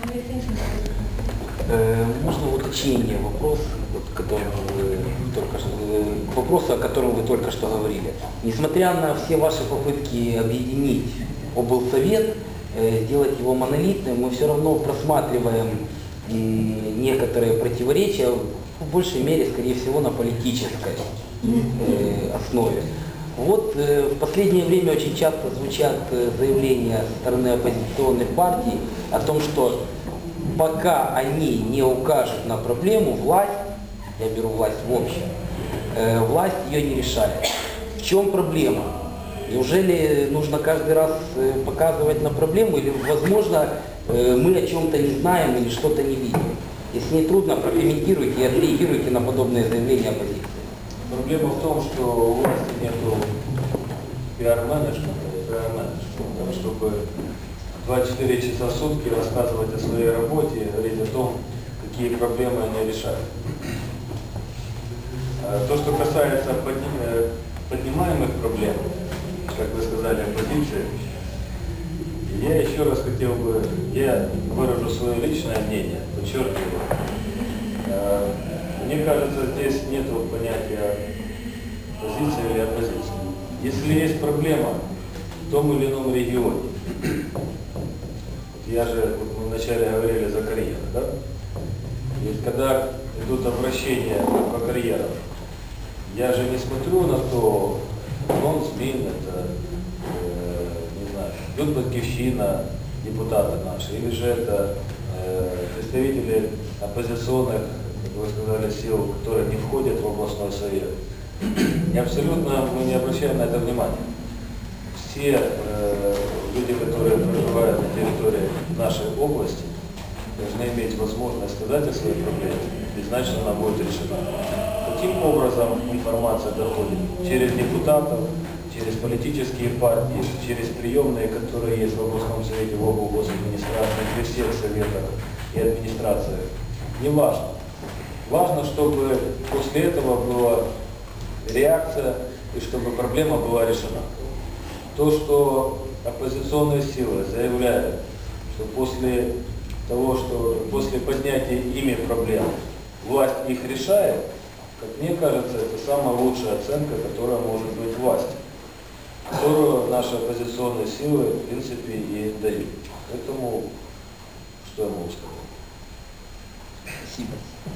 Можно уточнение вопроса, вопроса, о котором вы только что говорили. Несмотря на все ваши попытки объединить облсовет, сделать его монолитным, мы все равно просматриваем некоторые противоречия, в большей мере, скорее всего, на политической основе. Вот в последнее время очень часто звучат заявления со стороны оппозиционных партий о том, что пока они не укажут на проблему, власть, я беру власть в общем, власть ее не решает. В чем проблема? Неужели нужно каждый раз показывать на проблему, или, возможно, мы о чем-то не знаем или что-то не видим? Если не трудно, прокомментируйте и отреагируйте на подобные заявления оппозиции. Проблема в том, что у власти нет пиар-менеджмента, чтобы 24 часа в сутки рассказывать о своей работе и говорить о том, какие проблемы они решают. То, что касается поднимаемых проблем, как вы сказали, оппозиции, я еще раз хотел бы, я выражу свое личное мнение, подчеркиваю. Мне кажется, здесь нет понятия позиции или оппозиции. Если есть проблема в том или ином регионе, я же, мы вначале говорили за карьеру, да? И когда идут обращения по карьерам, я же не смотрю на то, фронт СМИ, это, не знаю, идет Батьківщина, депутаты наши, или же это представители оппозиционных, как вы сказали, сил, которые не входят в областной совет. И абсолютно мы не обращаем на это внимания. Все люди, которые проживают на территории нашей области, должны иметь возможность сказать о своей проблеме и знать, что она будет решена. Каким образом информация доходит? Через депутатов, через политические партии, через приемные, которые есть в областном совете, в облгосадминистрации, при всех советах и администрациях. Не важно. Важно, чтобы после этого была реакция и чтобы проблема была решена. То, что оппозиционные силы заявляют, что после того, что после поднятия ими проблем власть их решает, как мне кажется, это самая лучшая оценка, которая может быть власти, которую наши оппозиционные силы, в принципе, и дают. Поэтому, что я могу сказать? Спасибо.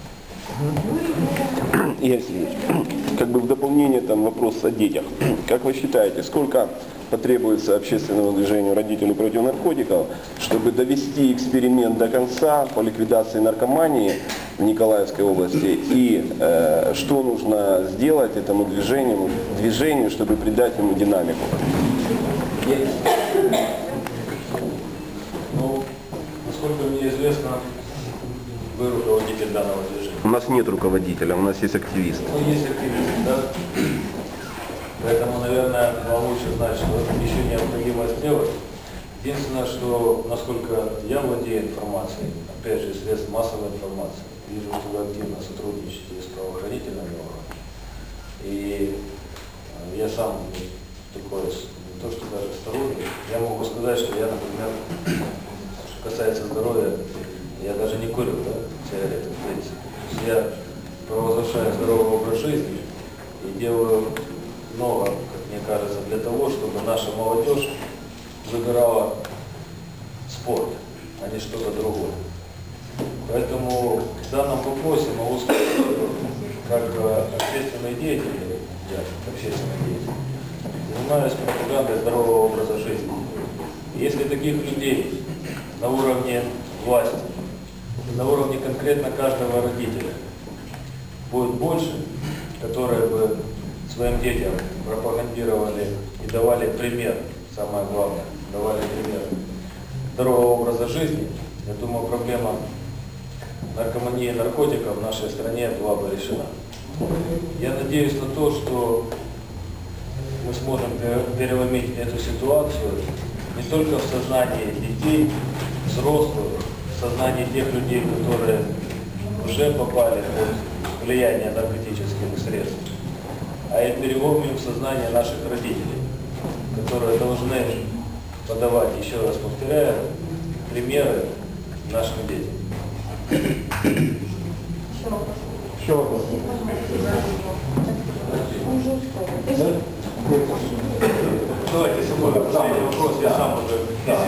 Игорь Сергеевич, как бы в дополнение там вопрос о детях. Как вы считаете, сколько потребуется общественному движению «Родители против наркотиков», чтобы довести эксперимент до конца по ликвидации наркомании в Николаевской области, и что нужно сделать этому движению, чтобы придать ему динамику? Ну, насколько мне известно, вы руководитель данного движения. У нас нет руководителя, у нас есть активисты. Ну, есть активисты, да? Поэтому, наверное, вам лучше знать, что еще необходимо сделать. Единственное, что, насколько я владею информацией, опять же, средств массовой информации, вижу, что вы активно сотрудничаете с правоохранительными органами. И я сам такой, не то что даже сторонник, я могу сказать, что я, например, что касается здоровья, я даже не курю, да, сигареты, в принципе. То есть я провозглашаю здоровый образ жизни и делаю много, как мне кажется, для того, чтобы наша молодежь выбирала спорт, а не что-то другое. Поэтому в данном вопросе могу сказать, что как общественный деятель, занимаюсь пропагандой здорового образа жизни. И если таких людей на уровне власти, на уровне конкретно каждого родителя будет больше, которые бы своим детям пропагандировали и давали пример, самое главное, давали пример здорового образа жизни, я думаю, проблема наркомании и наркотиков в нашей стране была бы решена. Я надеюсь на то, что мы сможем переломить эту ситуацию не только в сознании детей, взрослых, в сознании тех людей, которые уже попали под влияние наркотических средств, а и переломим в сознание наших родителей, которые должны подавать, еще раз повторяю, примеры нашим детям. Еще вопрос. Давайте, если можно, последний вопрос, я сам уже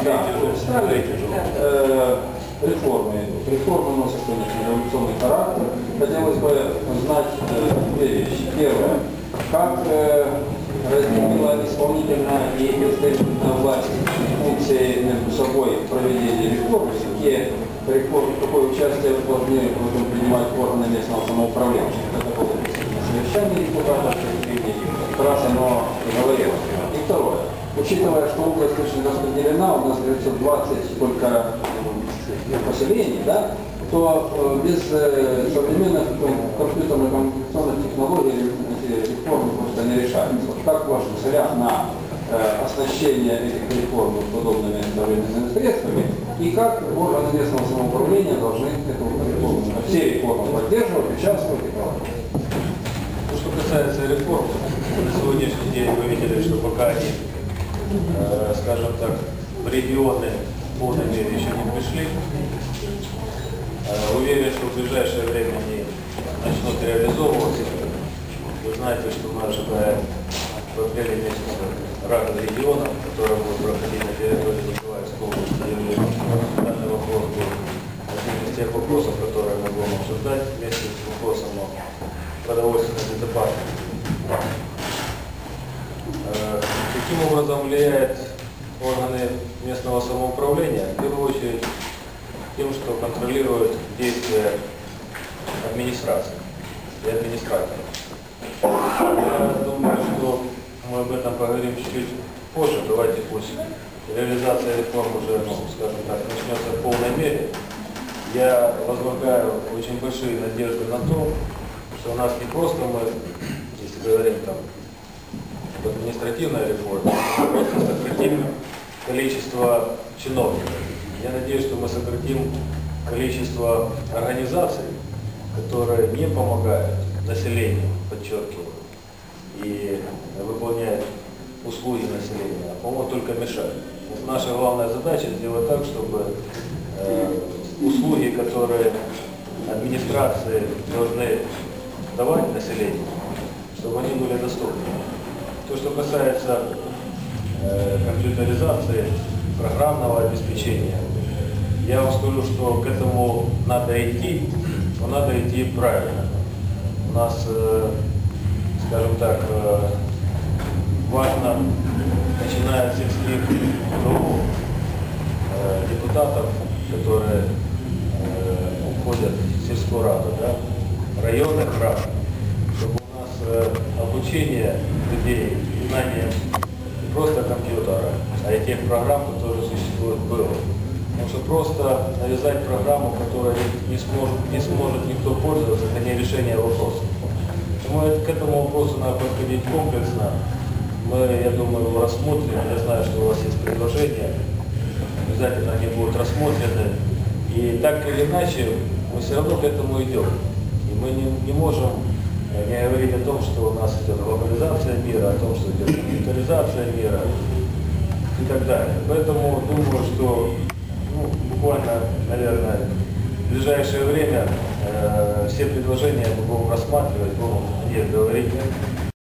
Реформы идут. Реформы носят, конечно, революционный характер. Хотелось бы узнать две вещи. Первое. Как разделила исполнительная и представительная власть функции между собой проведения реформ? Какие реформы, какое участие должны в этом принимать органы местного самоуправления? Это было на совещании депутатов, раз оно говорилось. И второе. Учитывая, что область очень распределена, у нас 920 только поселений, да, то без современных компьютерных коммуникационных технологий эти реформы просто не решаются. Вот как в ваших целях на оснащение этих реформ подобными современными средствами и как органы местного самоуправления должны эту реформу, все реформы поддерживать, участвовать и проводить? Ну, что касается реформ, на сегодняшний день вы видели, что пока они, скажем так, в регионы в полной мере еще не пришли. Уверен, что в ближайшее время они начнут реализовываться. Вы знаете, что мы ожидаем в апреле месяце ряд регионов, которые будут проходить на территории Николаевской области. Данный вопрос будет один из тех вопросов, которые мы будем обсуждать вместе с вопросом о продовольственной безопасности. Каким образом влияют органы местного самоуправления? В первую очередь тем, что контролируют действия администрации и администраторов. Я думаю, что мы об этом поговорим чуть-чуть позже. Давайте пусть реализация реформ уже, скажем так, начнется в полной мере. Я возлагаю очень большие надежды на то, что у нас не просто мы, если говорим там об административной реформе, а просто сократим количество чиновников. Я надеюсь, что мы сократим количество организаций, которые не помогают населению, подчеркиваю, и выполняют услуги населения, а, по-моему, только мешают. Вот наша главная задача сделать так, чтобы услуги, которые администрации должны давать населению, чтобы они были доступны. То, что касается компьютеризации, программного обеспечения, я вам скажу, что к этому надо идти, но надо идти правильно. У нас, скажем так, важно, начиная с сельских кругов, депутатов, которые входят в сельскую раду, да, районных рад, чтобы у нас обучение людей, знанием не просто компьютера, а и тех программ, которые существуют, было. Потому что просто навязать программу, которой не сможет никто пользоваться, это не решение вопроса. Поэтому к этому вопросу надо подходить комплексно. Мы, я думаю, его рассмотрим. Я знаю, что у вас есть предложения. Обязательно они будут рассмотрены. И так или иначе, мы все равно к этому идем. И мы не можем не говорить о том, что у нас идет глобализация мира, о том, что идет компьютеризация мира и так далее. Поэтому думаю, что буквально, наверное, в ближайшее время все предложения мы будем рассматривать, будем о них говорить.